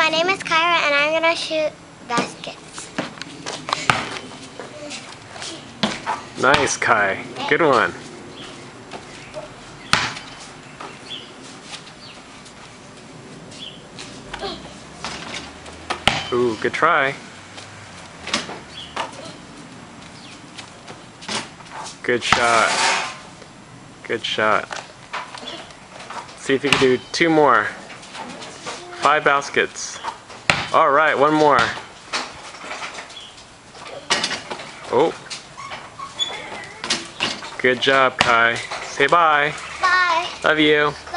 my name is Kyra and I'm gonna shoot baskets. Nice, Kai. Good one. Ooh, good try. Good shot. Good shot. See if you can do 2 more. 5 baskets. Alright, 1 more. Oh. Good job, Kai. Say bye. Bye. Love you.